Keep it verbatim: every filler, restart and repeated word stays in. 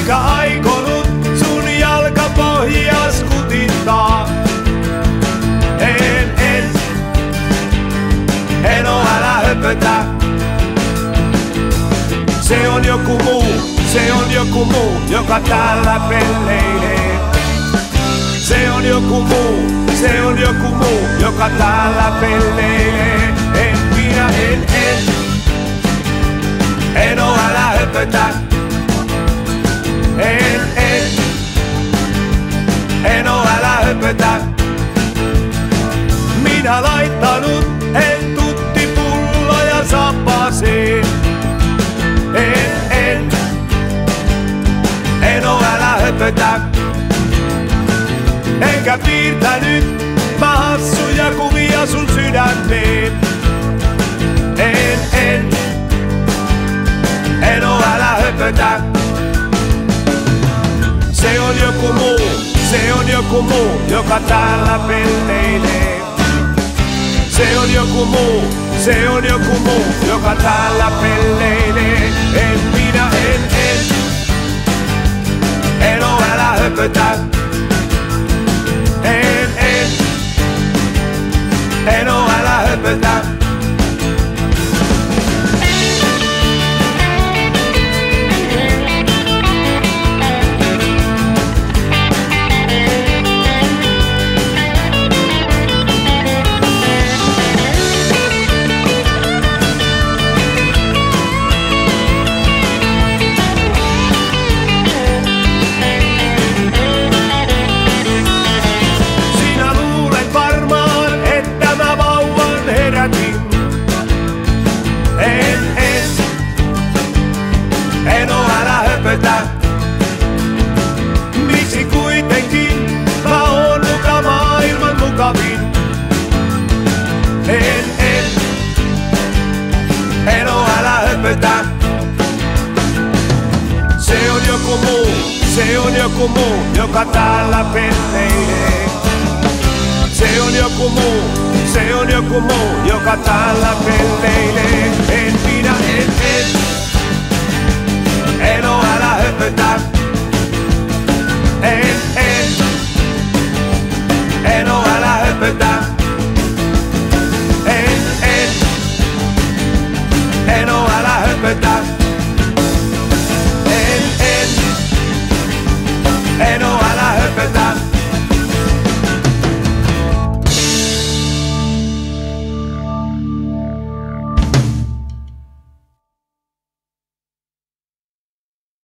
enkä aikonut sun jalkapohjas kutittaa. En, en, en oo, älä höpötä. Se on joku muu, se on joku muu, joka täällä pelleilee. Se on joku muu, se on joku muu, joka täällä pelleilee. En minä, en, en, en oo, älä höpötä. En, en, en oo, älä höpötä. Minä laittanut en tuttipulloja sapaseen. En, en, en oo, älä höpötä. Enkä piirtänyt mä hassuja kuvia sun sydämeen. En, en, en oo, älä höpötä. Se on joku muu, se on joku muu, joka täällä pelleilee. Se on joku muu, se on joku muu, joka täällä pelleilee. En minä, en, en, en oo, älä höpötä. En, en, en oo, älä höpötä. En, en, en oo, älä höpötä. Miksi kuitenkin mä oon muka maailman mukavin? En, en, en oo, älä höpötä. Se on joku muu, se on joku muu, joka täällä pelleilee. Se on joku muu, se on joku muu, joka täällä pelleilee. En minä, en, en, en oo, älä höpötä.